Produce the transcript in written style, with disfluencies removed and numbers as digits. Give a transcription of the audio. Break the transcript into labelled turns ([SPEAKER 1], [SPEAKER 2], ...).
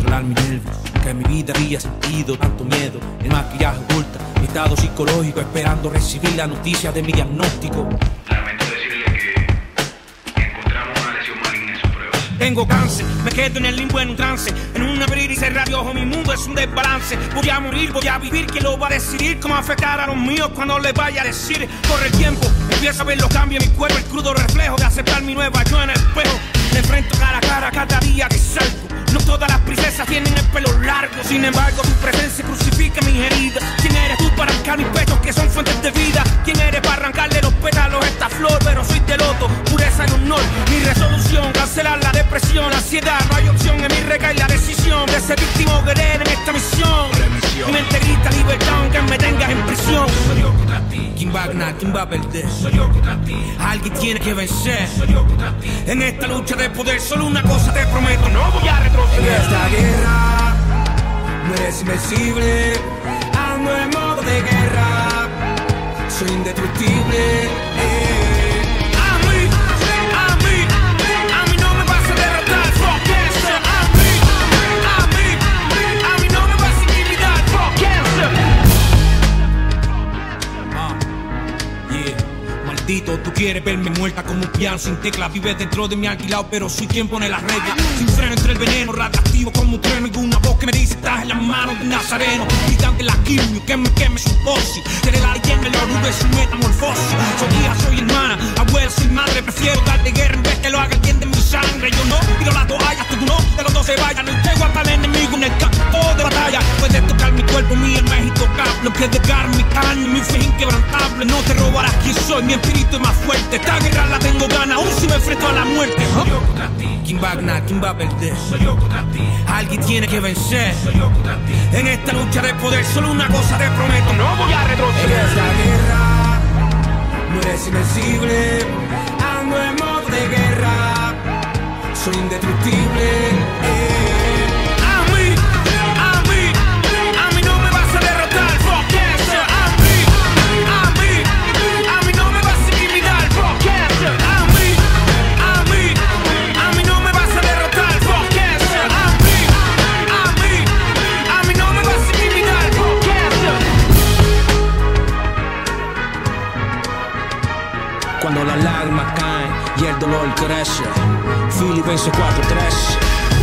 [SPEAKER 1] controlar mis nervios, que mi vida había sentido tanto miedo. El maquillaje oculta mi estado psicológico, esperando recibir la noticia de mi diagnóstico.
[SPEAKER 2] Lamento decirle que encontramos una lesión maligna en sus pruebas.
[SPEAKER 3] Tengo cáncer, me quedo en el limbo en un trance. En un abrir y cerrar de ojos mi mundo es un desbalance. Voy a morir, voy a vivir, ¿quién lo va a decidir? ¿Cómo afectar a los míos cuando les vaya a decir? Corre el tiempo, empiezo a ver los cambios en mi cuerpo, el crudo reflejo de aceptar mi nueva yo en el espejo. Me enfrento cara a cara cada día que salgo. No todas las princesas tienen el pelo largo. Sin embargo, tu presencia crucifica mis heridas. ¿Quién eres tú para arrancar mis pechos que son fuentes de vida? ¿Quién eres para arrancarle los pétalos a esta flor? Pero soy de loto, pureza y honor. Mi resolución, cancelar la depresión, la ansiedad. No hay opción, en mí recae la decisión de ser víctima o guerrero en esta misión. Mi mente grita libertad aunque me tengas en prisión.
[SPEAKER 2] Soy yo contra ti.
[SPEAKER 1] ¿Quién va a ganar? ¿Quién va a perder?
[SPEAKER 2] Soy yo contra ti.
[SPEAKER 1] Alguien tiene que vencer.
[SPEAKER 2] Soy yo contra ti.
[SPEAKER 3] En esta lucha de poder, solo una cosa te prometo: no voy a retroceder.
[SPEAKER 1] En esta guerra no eres invencible. Ando en modo de guerra, soy indestructible.
[SPEAKER 3] A mí no me vas a derrotar. Fuck eso. A mí no me vas a intimidar. Fuck eso.
[SPEAKER 1] Yeah. Maldito, tú quieres verme muerta como un piano sin tecla. Vives dentro de mi alquilado, pero soy quien pone las reglas. Sin freno entre el veneno, radioactivo como un trueno. Y una voz que me dice: estás en las manos de un nazareno. Gritante la quimio, que me queme su posi. Seré la leyenda, la orgullo de su metamorfosis. Soy hija, soy hermana, abuela, soy madre. Prefiero darle guerra en vez que lo haga alguien de mi sangre. Yo no tiro la toalla, tú no, de los dos se vayan. No llego hasta el enemigo en el campo de batalla. Puedes tocar mi cuerpo, mi alma es intocable. Que desgarre mi carne, mi fe inquebrantable. No te robarás quién soy, mi espíritu es más fuerte. Esta guerra la tengo gana, aún si me enfrento a la muerte.
[SPEAKER 2] Soy yo contra ti.
[SPEAKER 1] ¿Quién va a ganar? ¿Quién va a perder?
[SPEAKER 2] Soy yo contra ti.
[SPEAKER 1] Alguien tiene que vencer.
[SPEAKER 2] Soy yo contra ti.
[SPEAKER 3] En esta lucha de poder, solo una cosa te prometo: no voy a
[SPEAKER 1] En
[SPEAKER 3] retroceder.
[SPEAKER 1] esta guerra no eres invencible. Ando en modo de guerra, soy indestructible.
[SPEAKER 3] A mí no me vas a derrotar. Fuck eso. A mí no me vas a intimidar. Fuck eso. A mí no me vas a derrotar. Fuck eso. A mí no me vas a intimidar. Fuck eso.
[SPEAKER 1] Cuando las lágrimas caen y el dolor crece, Filipenses 4:3.